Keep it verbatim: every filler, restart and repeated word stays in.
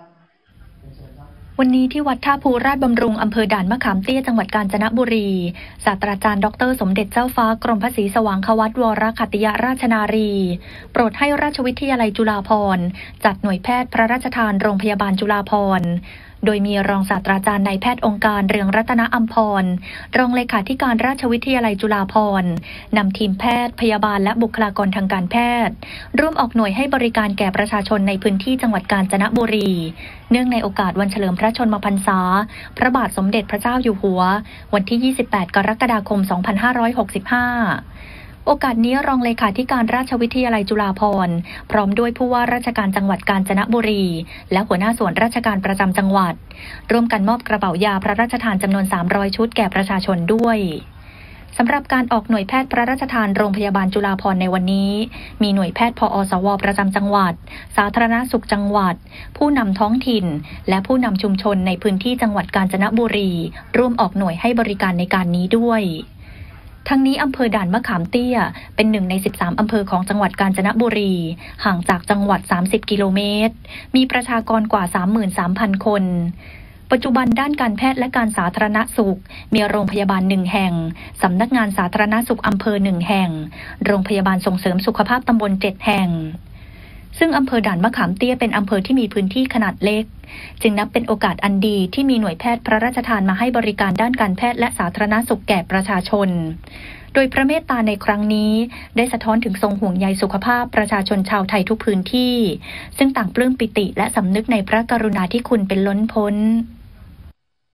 วันนี้ที่วัดท่าภูราชบำรุงอำเภอด่านมะขามเตี้ยจังหวัดกาญจนบุรีศาสตราจารย์ดรสมเด็จเจ้าฟ้ากรมพระศรีสว่างควัตวรขัตติยราชนารีโปรดให้ราชวิทยาลัยจุฬาภรณ์จัดหน่วยแพทย์พระราชทานโรงพยาบาลจุฬาภรณ์โดยมีรองศาสตราจารย์นายแพทย์องค์การเรืองรัตนอัมพรรองเลขาธิการราชวิทยาลัยจุฬาภรณ์นำทีมแพทย์พยาบาลและบุคลากรทางการแพทย์ร่วมออกหน่วยให้บริการแก่ประชาชนในพื้นที่จังหวัดกาญจนบุรีเนื่องในโอกาสวันเฉลิมพระชนมพรรษาพระบาทสมเด็จพระเจ้าอยู่หัววันที่ยี่สิบแปดกรกฎาคมสองพันห้าร้อยหกสิบห้าโอกาสนี้รองเลขาธิการราชวิทยาลัยจุฬาภรณ์พร้อมด้วยผู้ว่าราชการจังหวัดกาญจนบุรีและหัวหน้าส่วนราชการประจำจังหวัดร่วมกันมอบกระเป๋ายาพระราชทานจำนวนสามร้อยชุดแก่ประชาชนด้วยสำหรับการออกหน่วยแพทย์พระราชทานโรงพยาบาลจุฬาภรณ์ในวันนี้มีหน่วยแพทย์พอสวประจำจังหวัดสาธารณสุขจังหวัดผู้นำท้องถิ่นและผู้นำชุมชนในพื้นที่จังหวัดกาญจนบุรีร่วมออกหน่วยให้บริการในการนี้ด้วยทั้งนี้อำเภอด่านมะขามเตี้ยเป็นหนึ่งในสิบสามอำเภอของจังหวัดกาญจนบุรีห่างจากจังหวัดสามสิบกิโลเมตรมีประชากรกว่า สามหมื่นสามพัน คนปัจจุบันด้านการแพทย์และการสาธารณสุขมีโรงพยาบาลหนึ่งแห่งสำนักงานสาธารณสุขอำเภอหนึ่งแห่งโรงพยาบาลส่งเสริมสุขภาพตำบลเจ็ดแห่งซึ่งอำเภอด่านมะขามเตี้ยเป็นอำเภอที่มีพื้นที่ขนาดเล็กจึงนับเป็นโอกาสอันดีที่มีหน่วยแพทย์พระราชทานมาให้บริการด้านการแพทย์และสาธารณสุขแก่ประชาชนโดยพระเมตตาในครั้งนี้ได้สะท้อนถึงทรงห่วงใยสุขภาพประชาชนชาวไทยทุกพื้นที่ซึ่งต่างปลื้มปิติและสำนึกในพระกรุณาธิคุณเป็นล้นพ้น